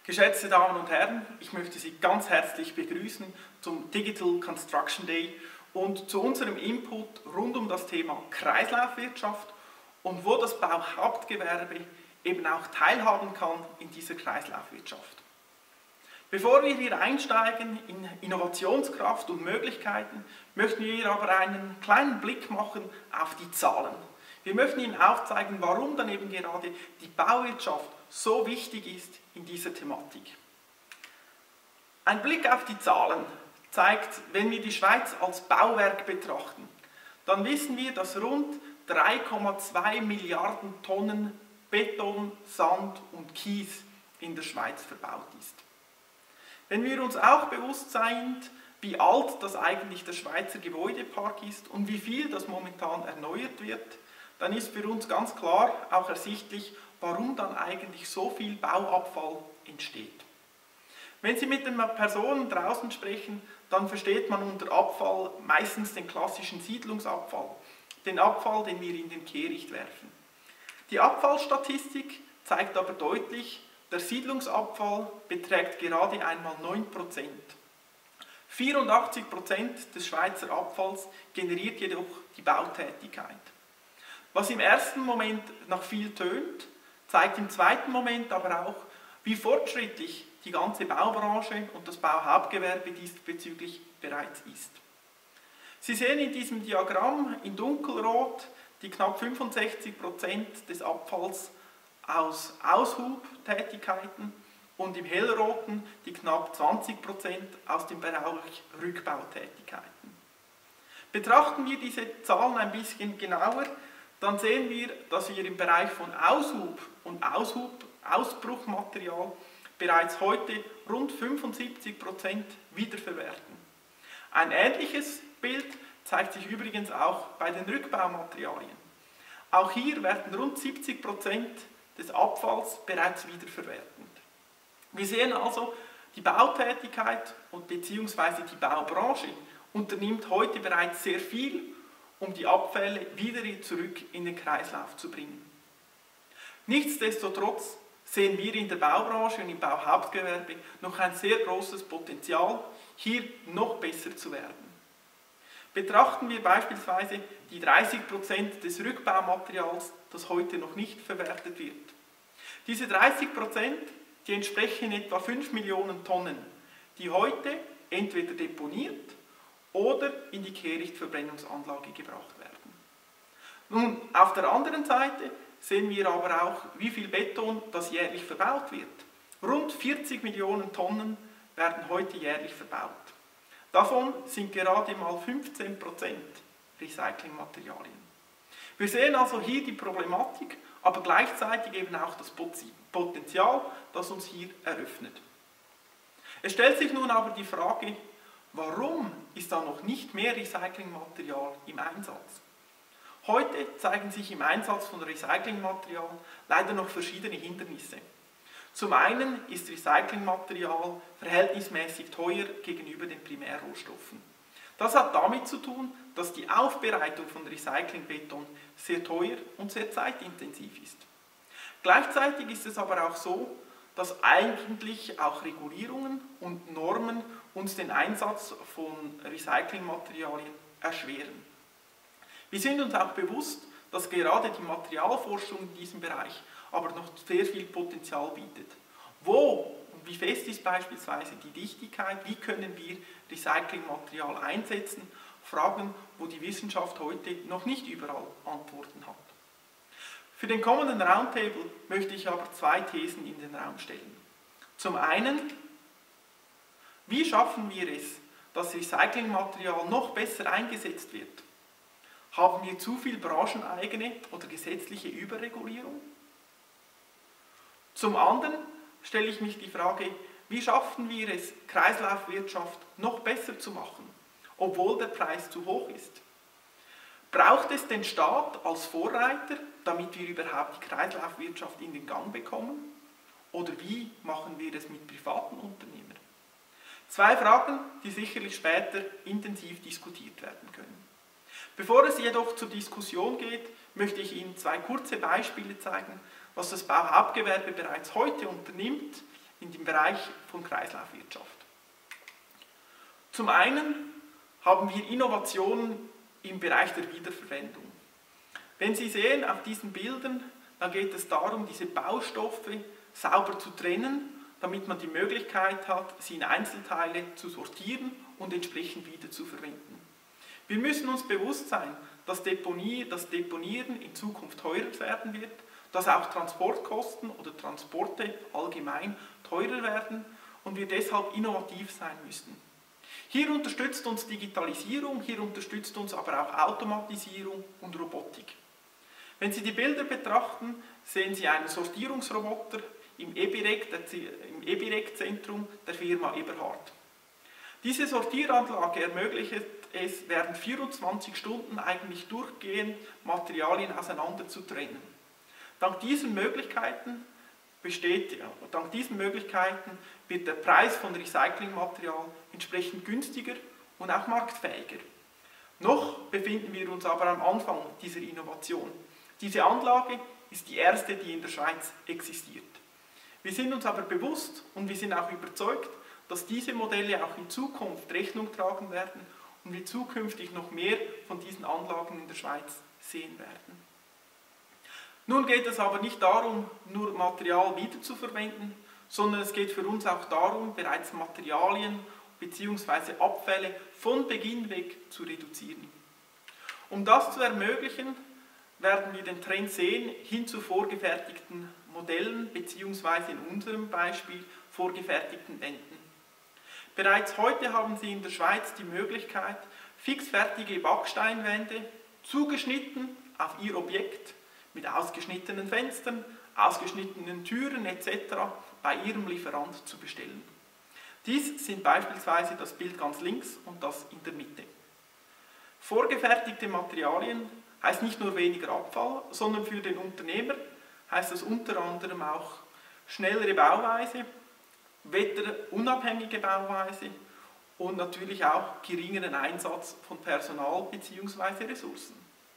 Geschätzte Damen und Herren, ich möchte Sie ganz herzlich begrüßen zum Digital Construction Day und zu unserem Input rund um das Thema Kreislaufwirtschaft und wo das Bauhauptgewerbe eben auch teilhaben kann in dieser Kreislaufwirtschaft. Bevor wir hier einsteigen in Innovationskraft und Möglichkeiten, möchten wir aber einen kleinen Blick machen auf die Zahlen. Wir möchten Ihnen aufzeigen, warum dann eben gerade die Bauwirtschaft so wichtig ist in dieser Thematik. Ein Blick auf die Zahlen zeigt, wenn wir die Schweiz als Bauwerk betrachten, dann wissen wir, dass rund 3,2 Milliarden Tonnen Beton, Sand und Kies in der Schweiz verbaut ist. Wenn wir uns auch bewusst sind, wie alt das eigentlich der Schweizer Gebäudepark ist und wie viel das momentan erneuert wird, dann ist für uns ganz klar auch ersichtlich, warum dann eigentlich so viel Bauabfall entsteht. Wenn Sie mit den Personen draußen sprechen, dann versteht man unter Abfall meistens den klassischen Siedlungsabfall, den Abfall, den wir in den Kehricht werfen. Die Abfallstatistik zeigt aber deutlich, der Siedlungsabfall beträgt gerade einmal 9%. 84% des Schweizer Abfalls generiert jedoch die Bautätigkeit. Was im ersten Moment nach viel tönt, zeigt im zweiten Moment aber auch, wie fortschrittlich die ganze Baubranche und das Bauhauptgewerbe diesbezüglich bereits ist. Sie sehen in diesem Diagramm in dunkelrot die knapp 65% des Abfalls aus Aushubtätigkeiten und im hellroten die knapp 20% aus dem Bereich Rückbautätigkeiten. Betrachten wir diese Zahlen ein bisschen genauer, dann sehen wir, dass wir im Bereich von Aushub und Ausbruchmaterial bereits heute rund 75% wiederverwerten. Ein ähnliches Bild zeigt sich übrigens auch bei den Rückbaumaterialien. Auch hier werden rund 70% des Abfalls bereits wiederverwertet. Wir sehen also, die Bautätigkeit und beziehungsweise die Baubranche unternimmt heute bereits sehr viel, um die Abfälle wieder zurück in den Kreislauf zu bringen. Nichtsdestotrotz sehen wir in der Baubranche und im Bauhauptgewerbe noch ein sehr großes Potenzial, hier noch besser zu werden. Betrachten wir beispielsweise die 30% des Rückbaumaterials, das heute noch nicht verwertet wird. Diese 30%, die entsprechen etwa 5 Millionen Tonnen, die heute entweder deponiert oder in die Kehrichtverbrennungsanlage gebracht werden. Nun, auf der anderen Seite sehen wir aber auch, wie viel Beton das jährlich verbaut wird. Rund 40 Millionen Tonnen werden heute jährlich verbaut. Davon sind gerade mal 15% Recyclingmaterialien. Wir sehen also hier die Problematik, aber gleichzeitig eben auch das Potenzial, das uns hier eröffnet. Es stellt sich nun aber die Frage, warum ist da noch nicht mehr Recyclingmaterial im Einsatz? Heute zeigen sich im Einsatz von Recyclingmaterial leider noch verschiedene Hindernisse. Zum einen ist Recyclingmaterial verhältnismäßig teuer gegenüber den Primärrohstoffen. Das hat damit zu tun, dass die Aufbereitung von Recyclingbeton sehr teuer und sehr zeitintensiv ist. Gleichzeitig ist es aber auch so, dass eigentlich auch Regulierungen und Normen uns den Einsatz von Recyclingmaterialien erschweren. Wir sind uns auch bewusst, dass gerade die Materialforschung in diesem Bereich aber noch sehr viel Potenzial bietet. Wo und wie fest ist beispielsweise die Dichtigkeit, wie können wir Recyclingmaterial einsetzen, Fragen, wo die Wissenschaft heute noch nicht überall Antworten hat. Für den kommenden Roundtable möchte ich aber zwei Thesen in den Raum stellen. Zum einen, wie schaffen wir es, dass Recyclingmaterial noch besser eingesetzt wird? Haben wir zu viel brancheneigene oder gesetzliche Überregulierung? Zum anderen stelle ich mich die Frage, wie schaffen wir es, Kreislaufwirtschaft noch besser zu machen, obwohl der Preis zu hoch ist? Braucht es den Staat als Vorreiter, damit wir überhaupt die Kreislaufwirtschaft in den Gang bekommen? Oder wie machen wir es mit privaten Unternehmern? Zwei Fragen, die sicherlich später intensiv diskutiert werden können. Bevor es jedoch zur Diskussion geht, möchte ich Ihnen zwei kurze Beispiele zeigen, was das Bauhauptgewerbe bereits heute unternimmt in dem Bereich von Kreislaufwirtschaft. Zum einen haben wir Innovationen im Bereich der Wiederverwendung. Wenn Sie sehen auf diesen Bildern, dann geht es darum, diese Baustoffe sauber zu trennen, damit man die Möglichkeit hat, sie in Einzelteile zu sortieren und entsprechend wieder zu verwenden. Wir müssen uns bewusst sein, dass Deponieren in Zukunft teurer werden wird, dass auch Transportkosten oder Transporte allgemein teurer werden und wir deshalb innovativ sein müssen. Hier unterstützt uns Digitalisierung, hier unterstützt uns aber auch Automatisierung und Robotik. Wenn Sie die Bilder betrachten, sehen Sie einen Sortierungsroboter im EBIREC-Zentrum der Firma Eberhard. Diese Sortieranlage ermöglicht es, während 24 Stunden eigentlich durchgehend Materialien auseinander zu trennen. Dank diesen Möglichkeiten wird der Preis von Recyclingmaterial entsprechend günstiger und auch marktfähiger. Noch befinden wir uns aber am Anfang dieser Innovation. Diese Anlage ist die erste, die in der Schweiz existiert. Wir sind uns aber bewusst und wir sind auch überzeugt, dass diese Modelle auch in Zukunft Rechnung tragen werden und wir zukünftig noch mehr von diesen Anlagen in der Schweiz sehen werden. Nun geht es aber nicht darum, nur Material wiederzuverwenden, sondern es geht für uns auch darum, bereits Materialien bzw. Abfälle von Beginn weg zu reduzieren. Um das zu ermöglichen, werden wir den Trend sehen hin zu vorgefertigten Modellen bzw. in unserem Beispiel vorgefertigten Wänden. Bereits heute haben Sie in der Schweiz die Möglichkeit, fixfertige Backsteinwände, zugeschnitten auf Ihr Objekt, mit ausgeschnittenen Fenstern, ausgeschnittenen Türen etc. bei Ihrem Lieferant zu bestellen. Dies sind beispielsweise das Bild ganz links und das in der Mitte. Vorgefertigte Materialien heißt nicht nur weniger Abfall, sondern für den Unternehmer heißt es unter anderem auch schnellere Bauweise, wetterunabhängige Bauweise und natürlich auch geringeren Einsatz von Personal bzw. Ressourcen.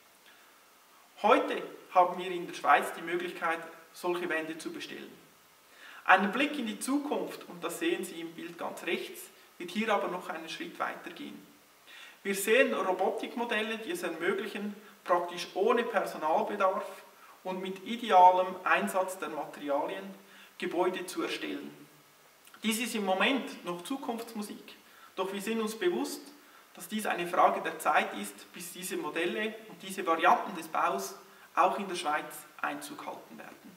Heute haben wir in der Schweiz die Möglichkeit, solche Wände zu bestellen. Ein Blick in die Zukunft, und das sehen Sie im Bild ganz rechts, wird hier aber noch einen Schritt weiter gehen. Wir sehen Robotikmodelle, die es ermöglichen, praktisch ohne Personalbedarf und mit idealem Einsatz der Materialien Gebäude zu erstellen. Dies ist im Moment noch Zukunftsmusik, doch wir sind uns bewusst, dass dies eine Frage der Zeit ist, bis diese Modelle und diese Varianten des Baus auch in der Schweiz Einzug halten werden.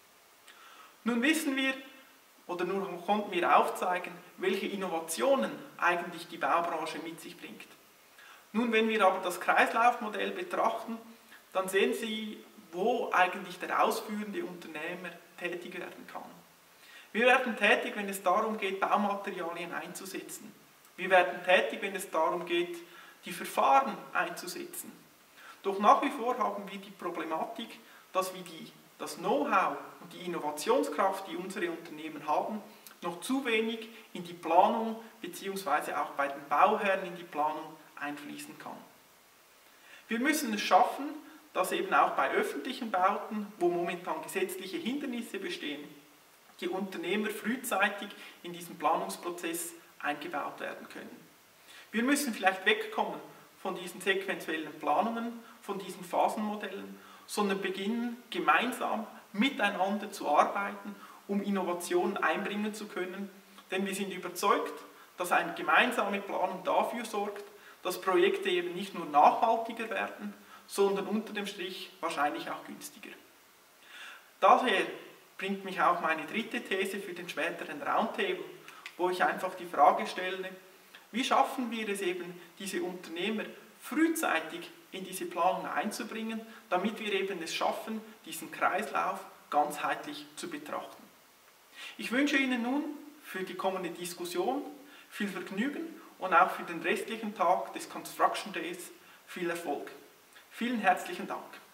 Nun wissen wir, oder nun konnten wir aufzeigen, welche Innovationen eigentlich die Baubranche mit sich bringt. Nun, wenn wir aber das Kreislaufmodell betrachten, dann sehen Sie, wo eigentlich der ausführende Unternehmer tätig werden kann. Wir werden tätig, wenn es darum geht, Baumaterialien einzusetzen. Wir werden tätig, wenn es darum geht, die Verfahren einzusetzen. Doch nach wie vor haben wir die Problematik, dass wir das Know-how und die Innovationskraft, die unsere Unternehmen haben, noch zu wenig in die Planung bzw. auch bei den Bauherren in die Planung einfließen kann. Wir müssen es schaffen, dass eben auch bei öffentlichen Bauten, wo momentan gesetzliche Hindernisse bestehen, die Unternehmer frühzeitig in diesen Planungsprozess eingebaut werden können. Wir müssen vielleicht wegkommen von diesen sequentiellen Planungen, von diesen Phasenmodellen, sondern beginnen, gemeinsam miteinander zu arbeiten, um Innovationen einbringen zu können. Denn wir sind überzeugt, dass eine gemeinsame Planung dafür sorgt, dass Projekte eben nicht nur nachhaltiger werden, sondern unter dem Strich wahrscheinlich auch günstiger. Daher bringt mich auch meine dritte These für den späteren Roundtable, wo ich einfach die Frage stelle, wie schaffen wir es eben, diese Unternehmer frühzeitig in diese Planung einzubringen, damit wir eben es schaffen, diesen Kreislauf ganzheitlich zu betrachten. Ich wünsche Ihnen nun für die kommende Diskussion viel Vergnügen und auch für den restlichen Tag des Construction Days viel Erfolg. Vielen herzlichen Dank.